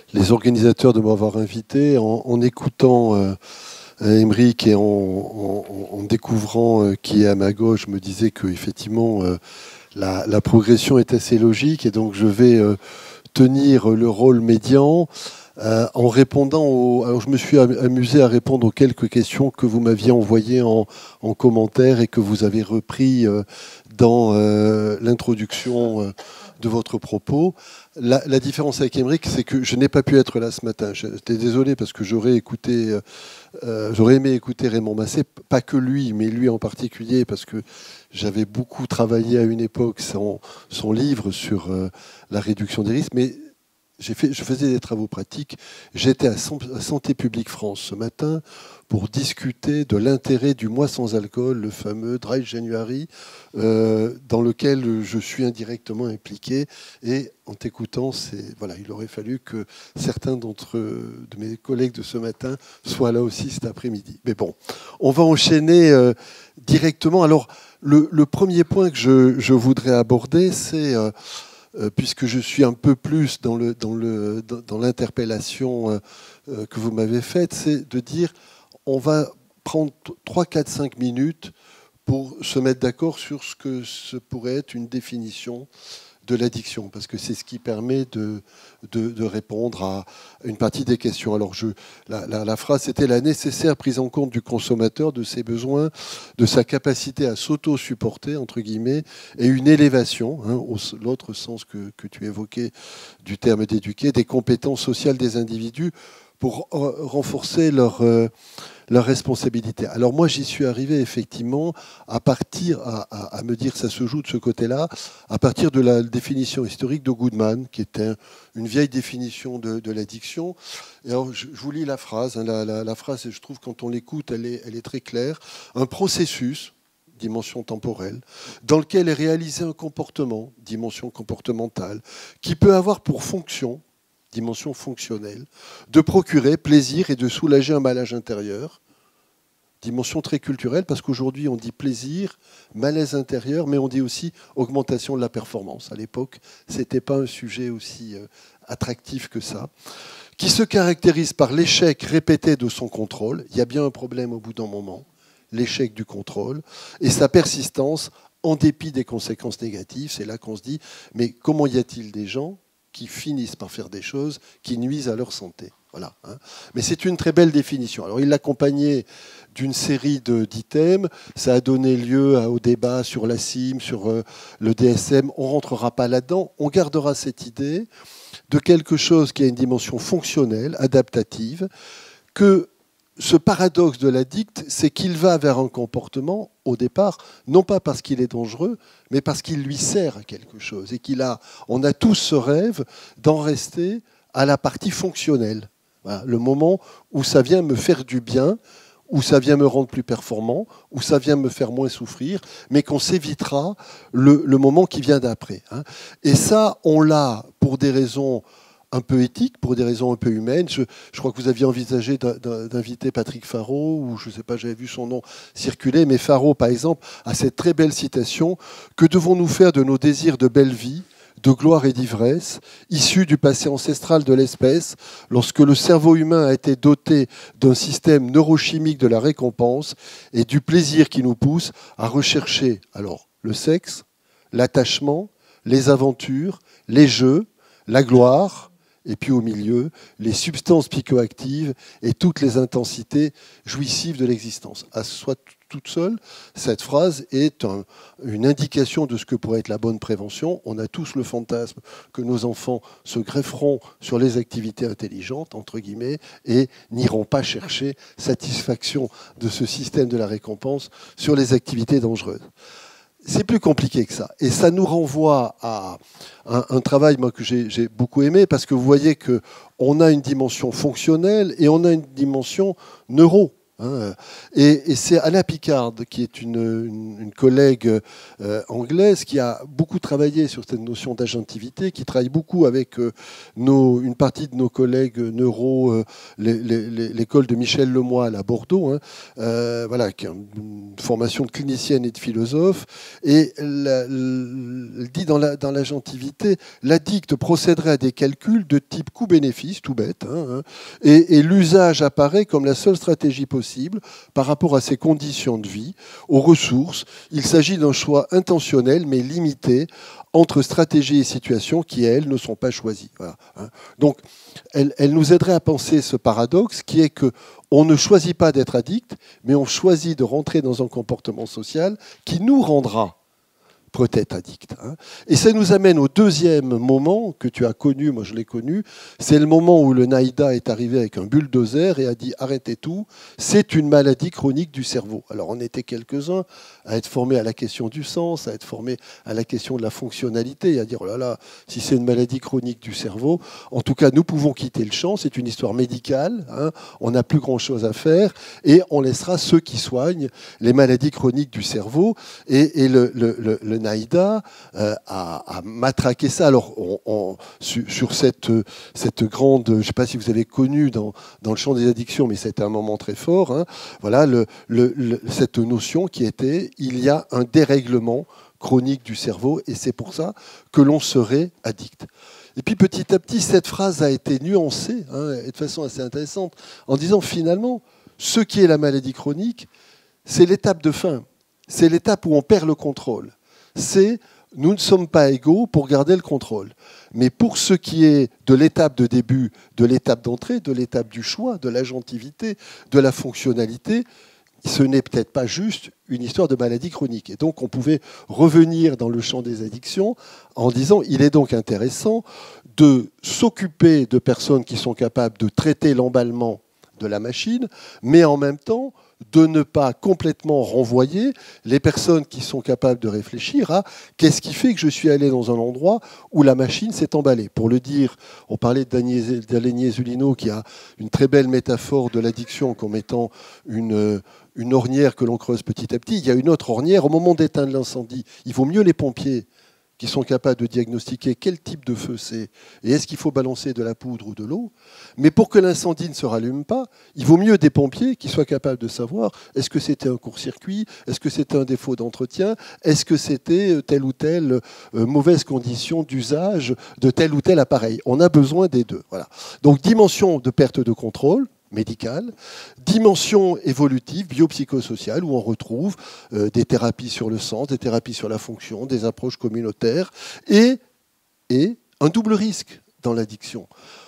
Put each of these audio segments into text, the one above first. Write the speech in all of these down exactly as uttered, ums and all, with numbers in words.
les organisateurs de m'avoir invité. En, en écoutant euh, Aymeric et en, en, en découvrant euh, qui est à ma gauche, je me disais qu'effectivement, euh, la, la progression est assez logique. Et donc, je vais euh, tenir le rôle médian euh, en répondant aux... Alors, je me suis amusé à répondre aux quelques questions que vous m'aviez envoyées en, en commentaire et que vous avez repris euh, dans euh, l'introduction euh, de votre propos. La, la différence avec Aymeric, c'est que je n'ai pas pu être là ce matin. J'étais désolé parce que j'aurais écouté, euh, j'aurais aimé écouter Raymond Massé, pas que lui, mais lui en particulier, parce que j'avais beaucoup travaillé à une époque son, son livre sur euh, la réduction des risques, mais j'ai fait, je faisais des travaux pratiques. J'étais à Santé publique France ce matin pour discuter de l'intérêt du mois sans alcool, le fameux Dry January, euh, dans lequel je suis indirectement impliqué. Et en t'écoutant, c'est, voilà, il aurait fallu que certains d'entre de mes collègues de ce matin soient là aussi cet après-midi. Mais bon, on va enchaîner euh, directement. Alors, le, le premier point que je, je voudrais aborder, c'est... Euh, Euh, puisque je suis un peu plus dans, le, dans, le, dans l'interpellation euh, que vous m'avez faite, c'est de dire on va prendre trois, quatre, cinq minutes pour se mettre d'accord sur ce que ce pourrait être une définition de l'addiction, parce que c'est ce qui permet de, de, de répondre à une partie des questions. Alors, je, la, la, la phrase, c'était la nécessaire prise en compte du consommateur, de ses besoins, de sa capacité à s'auto-supporter, entre guillemets, et une élévation, hein, au, l'autre sens que, que tu évoquais du terme d'éduquer, des compétences sociales des individus pour renforcer leur... Euh, leur responsabilité. Alors moi, j'y suis arrivé effectivement à partir, à, à, à me dire que ça se joue de ce côté-là, à partir de la définition historique de Goodman, qui était un, une vieille définition de, de l'addiction. Et alors, je, je vous lis la phrase. Hein, la, la, la phrase, je trouve, quand on l'écoute, elle est, elle est très claire. Un processus, dimension temporelle, dans lequel est réalisé un comportement, dimension comportementale, qui peut avoir pour fonction, dimension fonctionnelle, de procurer plaisir et de soulager un malaise intérieur, dimension très culturelle, parce qu'aujourd'hui on dit plaisir, malaise intérieur, mais on dit aussi augmentation de la performance. À l'époque, ce n'était pas un sujet aussi attractif que ça, qui se caractérise par l'échec répété de son contrôle. Il y a bien un problème au bout d'un moment, l'échec du contrôle, et sa persistance en dépit des conséquences négatives. C'est là qu'on se dit, mais comment y a-t-il des gens qui finissent par faire des choses qui nuisent à leur santé. Voilà, hein. Mais c'est une très belle définition. Alors, il l'accompagnait d'une série de, d'items. Ça a donné lieu au débat sur la C I M, sur euh, le D S M. On ne rentrera pas là-dedans. On gardera cette idée de quelque chose qui a une dimension fonctionnelle, adaptative, que ce paradoxe de l'addict, c'est qu'il va vers un comportement, au départ, non pas parce qu'il est dangereux, mais parce qu'il lui sert à quelque chose. Et qu'il a, on a tous ce rêve d'en rester à la partie fonctionnelle. Voilà, le moment où ça vient me faire du bien, où ça vient me rendre plus performant, où ça vient me faire moins souffrir, mais qu'on s'évitera le, le moment qui vient d'après. Hein. Et ça, on l'a pour des raisons un peu éthique, pour des raisons un peu humaines. Je, je crois que vous aviez envisagé d'inviter Patrick Farreau, ou je ne sais pas, j'avais vu son nom circuler, mais Farreau, par exemple, a cette très belle citation « Que devons-nous faire de nos désirs de belle vie, de gloire et d'ivresse, issus du passé ancestral de l'espèce, lorsque le cerveau humain a été doté d'un système neurochimique de la récompense et du plaisir qui nous pousse à rechercher alors le sexe, l'attachement, les aventures, les jeux, la gloire, et puis au milieu, les substances psychoactives et toutes les intensités jouissives de l'existence. À soi toute seule, cette phrase est un, une indication de ce que pourrait être la bonne prévention. On a tous le fantasme que nos enfants se grefferont sur les activités intelligentes, entre guillemets, et n'iront pas chercher satisfaction de ce système de la récompense sur les activités dangereuses. C'est plus compliqué que ça. Et ça nous renvoie à un, un travail moi, que j'ai, j'ai beaucoup aimé, parce que vous voyez qu'on a une dimension fonctionnelle et on a une dimension neuro. Hein. Et, et c'est Anna Pickard, qui est une, une, une collègue euh, anglaise, qui a beaucoup travaillé sur cette notion d'agentivité, qui travaille beaucoup avec euh, nos, une partie de nos collègues neuro, euh, l'école de Michel Lemoyle à Bordeaux, hein, euh, voilà, qui a une formation de clinicienne et de philosophe. Et elle dit dans la, dans l'agentivité, l'addict procéderait à des calculs de type coût-bénéfice, tout bête, hein, hein, et, et l'usage apparaît comme la seule stratégie possible par rapport à ses conditions de vie, aux ressources. Il s'agit d'un choix intentionnel mais limité entre stratégie et situation qui, elles, ne sont pas choisies. Voilà. Donc, elle, elle nous aiderait à penser ce paradoxe qui est qu'on ne choisit pas d'être addict, mais on choisit de rentrer dans un comportement social qui nous rendra peut-être addict. Hein. Et ça nous amène au deuxième moment que tu as connu, moi je l'ai connu, c'est le moment où le NIDA est arrivé avec un bulldozer et a dit arrêtez tout, c'est une maladie chronique du cerveau. Alors on était quelques-uns à être formés à la question du sens, à être formés à la question de la fonctionnalité, et à dire oh là là, si c'est une maladie chronique du cerveau, en tout cas nous pouvons quitter le champ, c'est une histoire médicale, hein, on n'a plus grand-chose à faire et on laissera ceux qui soignent les maladies chroniques du cerveau. Et, et le, le, le, le NIDA euh, a, a matraqué ça. Alors, on, on, sur, sur cette, cette grande, je ne sais pas si vous avez connu dans, dans le champ des addictions, mais c'était un moment très fort. Hein, voilà, le, le, le, cette notion qui était, il y a un dérèglement chronique du cerveau, et c'est pour ça que l'on serait addict. Et puis petit à petit, cette phrase a été nuancée, hein, et de façon assez intéressante, en disant finalement, ce qui est la maladie chronique, c'est l'étape de fin, c'est l'étape où on perd le contrôle. C'est nous ne sommes pas égaux pour garder le contrôle. Mais pour ce qui est de l'étape de début, de l'étape d'entrée, de l'étape du choix, de l'agentivité, de la fonctionnalité, ce n'est peut-être pas juste une histoire de maladie chronique. Et donc on pouvait revenir dans le champ des addictions en disant il est donc intéressant de s'occuper de personnes qui sont capables de traiter l'emballement de la machine, mais en même temps de ne pas complètement renvoyer les personnes qui sont capables de réfléchir à qu'est-ce qui fait que je suis allé dans un endroit où la machine s'est emballée. Pour le dire, on parlait d'Alain Iesulino qui a une très belle métaphore de l'addiction comme étant une, une ornière que l'on creuse petit à petit. Il y a une autre ornière. Au moment d'éteindre l'incendie, il vaut mieux les pompiers qui sont capables de diagnostiquer quel type de feu c'est et est-ce qu'il faut balancer de la poudre ou de l'eau. Mais pour que l'incendie ne se rallume pas, il vaut mieux des pompiers qui soient capables de savoir est-ce que c'était un court-circuit, est-ce que c'était un défaut d'entretien, est-ce que c'était telle ou telle euh, mauvaise condition d'usage de tel ou tel appareil. On a besoin des deux. Voilà. Donc dimension de perte de contrôle médicale, dimension évolutive, biopsychosociale, où on retrouve euh, des thérapies sur le sens, des thérapies sur la fonction, des approches communautaires, et, et un double risque dans l'addiction.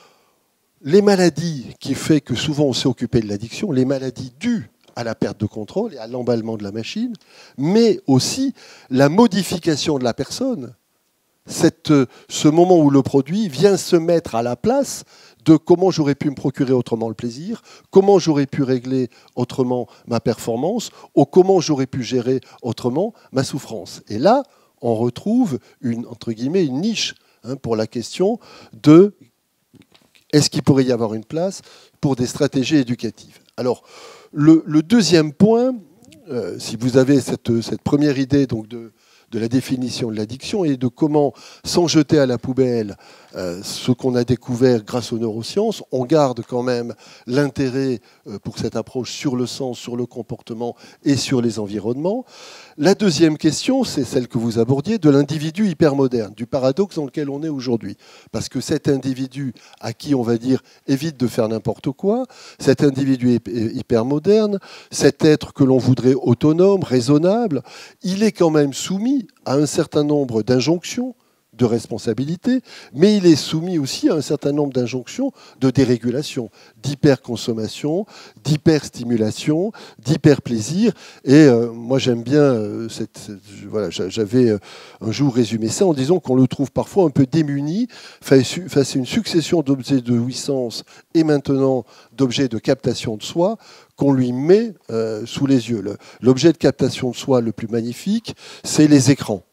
Les maladies qui font que souvent on s'est occupé de l'addiction, les maladies dues à la perte de contrôle et à l'emballement de la machine, mais aussi la modification de la personne, cette, ce moment où le produit vient se mettre à la place de comment j'aurais pu me procurer autrement le plaisir, comment j'aurais pu régler autrement ma performance, ou comment j'aurais pu gérer autrement ma souffrance. Et là, on retrouve une, entre guillemets, une niche hein, pour la question de est-ce qu'il pourrait y avoir une place pour des stratégies éducatives. Alors, le, le deuxième point, euh, si vous avez cette, cette première idée donc de de la définition de l'addiction et de comment, sans jeter à la poubelle euh, ce qu'on a découvert grâce aux neurosciences, on garde quand même l'intérêt euh, pour cette approche sur le sens, sur le comportement et sur les environnements. La deuxième question, c'est celle que vous abordiez, de l'individu hypermoderne, du paradoxe dans lequel on est aujourd'hui. Parce que cet individu à qui on va dire évite de faire n'importe quoi, cet individu hypermoderne, cet être que l'on voudrait autonome, raisonnable, il est quand même soumis à un certain nombre d'injonctions de responsabilité, mais il est soumis aussi à un certain nombre d'injonctions de dérégulation, d'hyperconsommation, d'hyperstimulation, d'hyperplaisir. Et euh, moi, j'aime bien, euh, cette, cette, voilà, j'avais euh, un jour résumé ça en disant qu'on le trouve parfois un peu démuni face, face à une succession d'objets de jouissance et maintenant d'objets de captation de soi qu'on lui met euh, sous les yeux. L'objet de captation de soi le plus magnifique, c'est les écrans.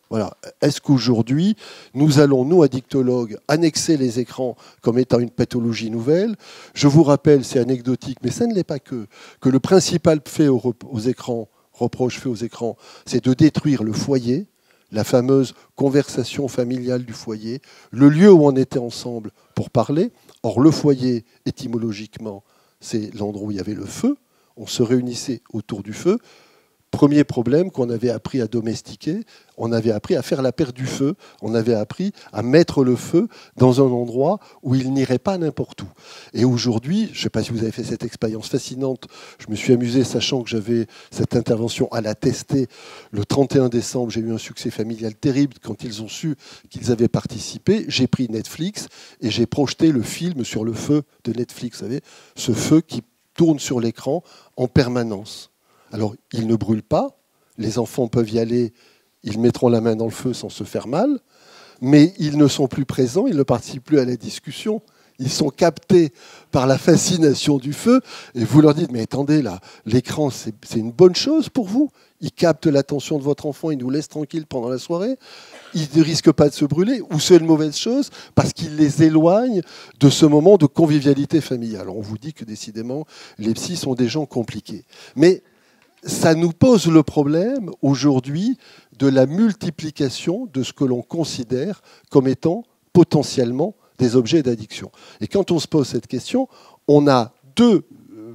Voilà. Est-ce qu'aujourd'hui, nous allons, nous, addictologues, annexer les écrans comme étant une pathologie nouvelle? Je vous rappelle, c'est anecdotique, mais ça ne l'est pas que, que le principal fait aux, aux écrans, reproche fait aux écrans, c'est de détruire le foyer, la fameuse conversation familiale du foyer, le lieu où on était ensemble pour parler. Or, le foyer, étymologiquement, c'est l'endroit où il y avait le feu. On se réunissait autour du feu. Premier problème qu'on avait appris à domestiquer, on avait appris à faire la paire du feu, on avait appris à mettre le feu dans un endroit où il n'irait pas n'importe où. Et aujourd'hui, je ne sais pas si vous avez fait cette expérience fascinante, je me suis amusé sachant que j'avais cette intervention à la tester le trente et un décembre, j'ai eu un succès familial terrible quand ils ont su qu'ils avaient participé, j'ai pris Netflix et j'ai projeté le film sur le feu de Netflix, vous savez, ce feu qui tourne sur l'écran en permanence. Alors, il ne brûle pas, les enfants peuvent y aller, ils mettront la main dans le feu sans se faire mal, mais ils ne sont plus présents, ils ne participent plus à la discussion, ils sont captés par la fascination du feu, et vous leur dites, mais attendez, là, l'écran, c'est une bonne chose pour vous, il capte l'attention de votre enfant, il nous laisse tranquille pendant la soirée, il ne risque pas de se brûler, ou c'est une mauvaise chose, parce qu'il les éloigne de ce moment de convivialité familiale. Alors, on vous dit que décidément, les psys sont des gens compliqués. Mais ça nous pose le problème aujourd'hui de la multiplication de ce que l'on considère comme étant potentiellement des objets d'addiction. Et quand on se pose cette question, on a deux,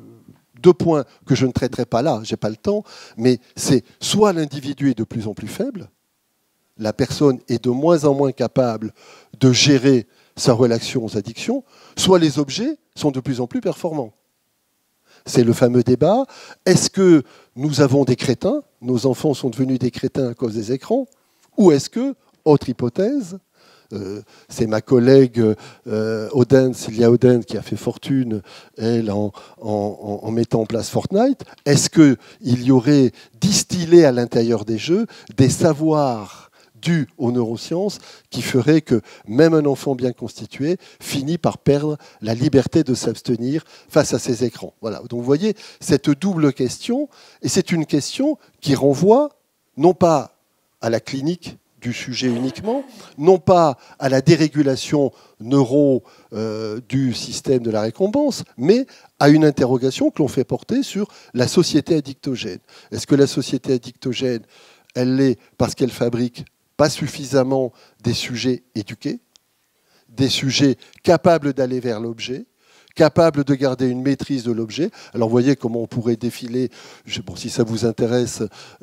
deux points que je ne traiterai pas là, je n'ai pas le temps, mais c'est soit l'individu est de plus en plus faible, la personne est de moins en moins capable de gérer sa relation aux addictions, soit les objets sont de plus en plus performants. C'est le fameux débat. Est-ce que nous avons des crétins? Nos enfants sont devenus des crétins à cause des écrans? Ou est-ce que, autre hypothèse, euh, c'est ma collègue euh, Oden, Sylvia Oden, qui a fait fortune, elle, en, en, en mettant en place Fortnite. Est-ce qu'il y aurait distillé à l'intérieur des jeux des savoirs dû aux neurosciences qui ferait que même un enfant bien constitué finit par perdre la liberté de s'abstenir face à ces écrans. Voilà. Donc vous voyez cette double question, et c'est une question qui renvoie non pas à la clinique du sujet uniquement, non pas à la dérégulation neuro euh, du système de la récompense, mais à une interrogation que l'on fait porter sur la société addictogène. Est-ce que la société addictogène, elle l'est parce qu'elle fabrique pas suffisamment des sujets éduqués, des sujets capables d'aller vers l'objet, capables de garder une maîtrise de l'objet. Alors vous voyez comment on pourrait défiler, je, bon, si ça vous intéresse,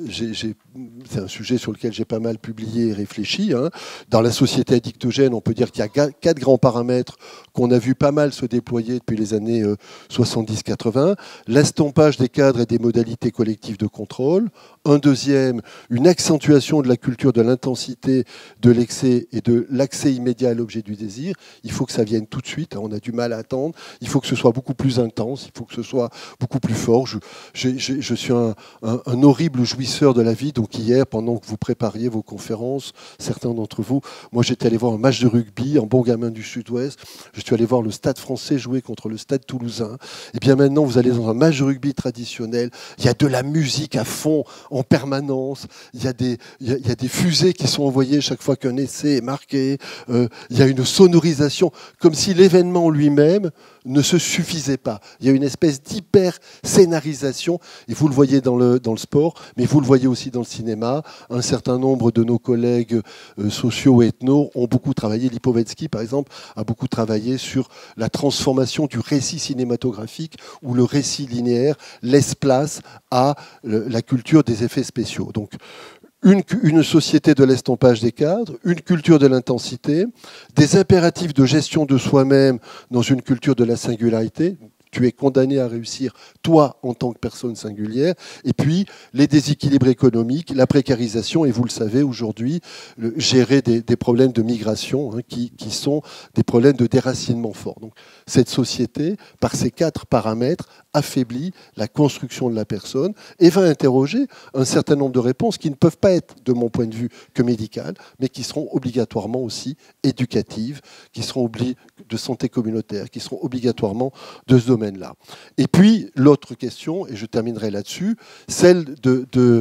c'est un sujet sur lequel j'ai pas mal publié et réfléchi. Hein. Dans la société addictogène, on peut dire qu'il y a quatre grands paramètres qu'on a vu pas mal se déployer depuis les années euh, soixante-dix quatre-vingts. L'estompage des cadres et des modalités collectives de contrôle. Un deuxième, une accentuation de la culture de l'intensité, de l'excès et de l'accès immédiat à l'objet du désir. Il faut que ça vienne tout de suite, hein, on a du mal à attendre. Il faut que ce soit beaucoup plus intense, il faut que ce soit beaucoup plus fort. Je, je, je, je suis un, un, un horrible jouisseur de la vie. Donc hier, pendant que vous prépariez vos conférences, certains d'entre vous, moi j'étais allé voir un match de rugby, un bon gamin du Sud-Ouest. Je suis allé voir le Stade français jouer contre le Stade toulousain. Et bien maintenant, vous allez dans un match de rugby traditionnel. Il y a de la musique à fond, en permanence. Il y a des, il y a, il y a des fusées qui sont envoyées chaque fois qu'un essai est marqué. Euh, il y a une sonorisation, comme si l'événement lui-même ne se suffisait pas. Il y a une espèce d'hyper-scénarisation, et vous le voyez dans le, dans le sport, mais vous le voyez aussi dans le cinéma. Un certain nombre de nos collègues euh, sociaux et ethno ont beaucoup travaillé. Lipovetsky, par exemple, a beaucoup travaillé sur la transformation du récit cinématographique, où le récit linéaire laisse place à le, la culture des effets spéciaux. Donc, Une, une société de l'estompage des cadres, une culture de l'intensité, des impératifs de gestion de soi-même dans une culture de la singularité. Tu es condamné à réussir, toi, en tant que personne singulière. Et puis, les déséquilibres économiques, la précarisation, et vous le savez, aujourd'hui, le, gérer des, des problèmes de migration, hein, qui, qui sont des problèmes de déracinement fort. Donc, cette société, par ces quatre paramètres, affaiblit la construction de la personne et va interroger un certain nombre de réponses qui ne peuvent pas être, de mon point de vue, que médicales, mais qui seront obligatoirement aussi éducatives, qui seront de santé communautaire, qui seront obligatoirement de ce domaine-là. Et puis, l'autre question, et je terminerai là-dessus, celle de, de,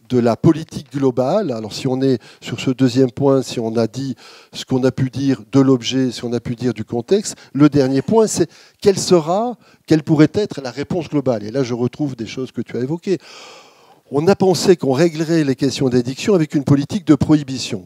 de la politique globale. Alors si on est sur ce deuxième point, si on a dit ce qu'on a pu dire de l'objet, si on a pu dire du contexte, le dernier point, c'est quelle sera, quelle pourrait être la réponse globale. Et là, je retrouve des choses que tu as évoquées. On a pensé qu'on réglerait les questions d'addiction avec une politique de prohibition.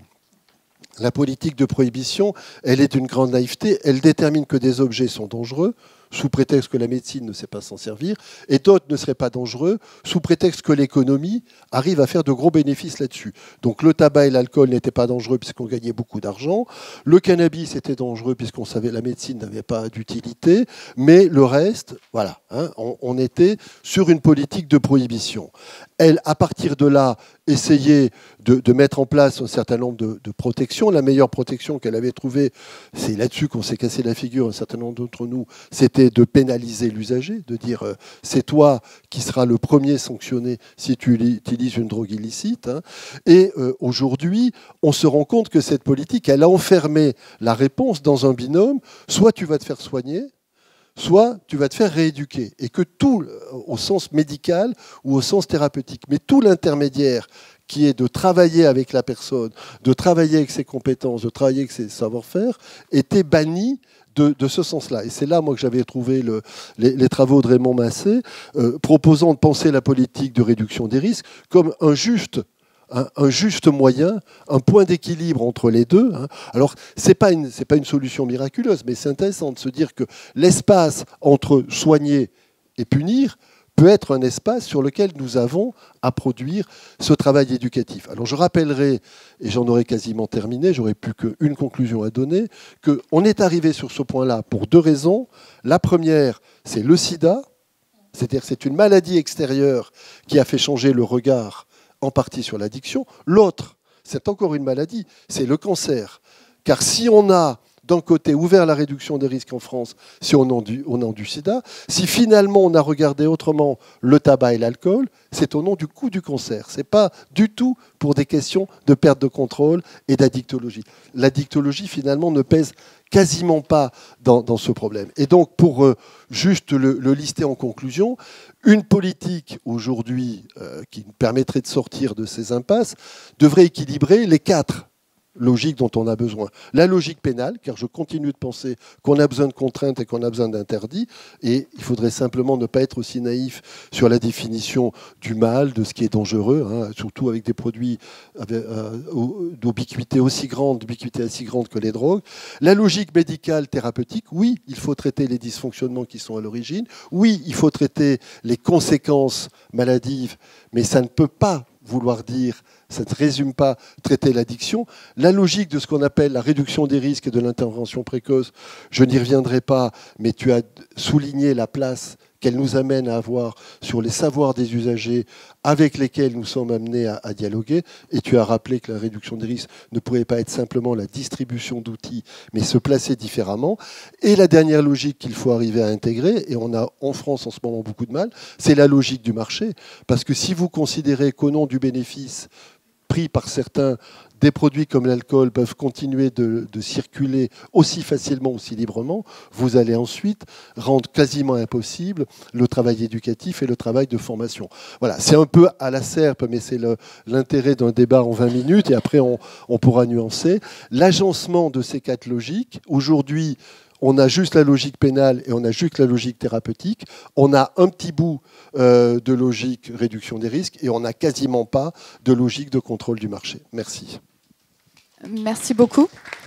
La politique de prohibition, elle est d'une grande naïveté. Elle détermine que des objets sont dangereux, sous prétexte que la médecine ne sait pas s'en servir, et d'autres ne seraient pas dangereux, sous prétexte que l'économie arrive à faire de gros bénéfices là-dessus. Donc le tabac et l'alcool n'étaient pas dangereux puisqu'on gagnait beaucoup d'argent, le cannabis était dangereux puisqu'on savait que la médecine n'avait pas d'utilité, mais le reste, voilà, hein, on, on était sur une politique de prohibition. Elle, à partir de là, essayait de, de mettre en place un certain nombre de, de protections. La meilleure protection qu'elle avait trouvée, c'est là-dessus qu'on s'est cassé la figure, un certain nombre d'entre nous, c'était de pénaliser l'usager, de dire euh, c'est toi qui seras le premier sanctionné si tu utilises une drogue illicite. Hein. Et euh, aujourd'hui, on se rend compte que cette politique, elle a enfermé la réponse dans un binôme. Soit tu vas te faire soigner, soit tu vas te faire rééduquer. Et que tout, au sens médical ou au sens thérapeutique, mais tout l'intermédiaire qui est de travailler avec la personne, de travailler avec ses compétences, de travailler avec ses savoir-faire, était banni de, de ce sens-là. Et c'est là, moi, que j'avais trouvé le, les, les travaux de Raymond Massé, euh, proposant de penser la politique de réduction des risques comme un juste Un, un juste moyen, un point d'équilibre entre les deux. Hein. Alors, ce n'est pas, pas une solution miraculeuse, mais c'est intéressant de se dire que l'espace entre soigner et punir peut être un espace sur lequel nous avons à produire ce travail éducatif. Alors, je rappellerai, et j'en aurai quasiment terminé, j'aurai plus qu'une conclusion à donner, qu'on est arrivé sur ce point-là pour deux raisons. La première, c'est le sida, c'est-à-dire que c'est une maladie extérieure qui a fait changer le regard en partie sur l'addiction. L'autre, c'est encore une maladie, c'est le cancer. Car si on a, d'un côté, ouvert la réduction des risques en France, si on a du, on a du sida, si finalement on a regardé autrement le tabac et l'alcool, c'est au nom du coût du cancer. Ce n'est pas du tout pour des questions de perte de contrôle et d'addictologie. L'addictologie, finalement, ne pèse quasiment pas dans, dans ce problème. Et donc, pour euh, juste le, le lister en conclusion, une politique aujourd'hui euh, qui nous permettrait de sortir de ces impasses devrait équilibrer les quatre logique dont on a besoin. La logique pénale, car je continue de penser qu'on a besoin de contraintes et qu'on a besoin d'interdits, et il faudrait simplement ne pas être aussi naïf sur la définition du mal, de ce qui est dangereux, hein, surtout avec des produits euh, d'ubiquité aussi grande, d'ubiquité aussi grande que les drogues. La logique médicale thérapeutique, oui, il faut traiter les dysfonctionnements qui sont à l'origine, oui, il faut traiter les conséquences maladives, mais ça ne peut pas vouloir dire, ça ne résume pas traiter l'addiction. La logique de ce qu'on appelle la réduction des risques et de l'intervention précoce, je n'y reviendrai pas, mais tu as souligné la place qu'elle nous amène à avoir sur les savoirs des usagers avec lesquels nous sommes amenés à, à dialoguer. Et tu as rappelé que la réduction des risques ne pouvait pas être simplement la distribution d'outils, mais se placer différemment. Et la dernière logique qu'il faut arriver à intégrer, et on a en France en ce moment beaucoup de mal, c'est la logique du marché. Parce que si vous considérez qu'au nom du bénéfice pris par certains, des produits comme l'alcool peuvent continuer de, de circuler aussi facilement, aussi librement, vous allez ensuite rendre quasiment impossible le travail éducatif et le travail de formation. Voilà, c'est un peu à la serpe, mais c'est l'intérêt d'un débat en vingt minutes, et après on, on pourra nuancer. L'agencement de ces quatre logiques, aujourd'hui, on a juste la logique pénale et on a juste la logique thérapeutique. On a un petit bout euh, de logique réduction des risques et on n'a quasiment pas de logique de contrôle du marché. Merci. Merci beaucoup.